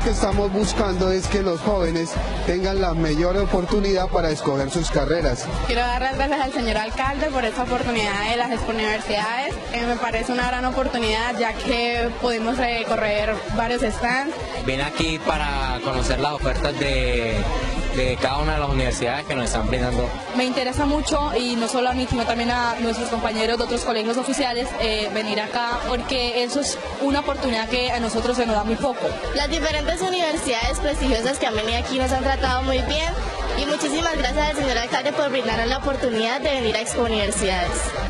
que estamos buscando es que los jóvenes tengan la mayor oportunidad para escoger sus carreras. Quiero dar las gracias al señor alcalde por esta oportunidad de las expo-universidades. Me parece una gran oportunidad ya que pudimos recorrer varios stands. Vine aquí para conocer las ofertas de cada una de las universidades que nos están brindando. Me interesa mucho, y no solo a mí, sino también a nuestros compañeros de otros colegios oficiales, venir acá, porque eso es una oportunidad que a nosotros se nos da muy poco. Las diferentes universidades prestigiosas que han venido aquí nos han tratado muy bien, y muchísimas gracias al señor alcalde por brindarnos la oportunidad de venir a Expo Universidades.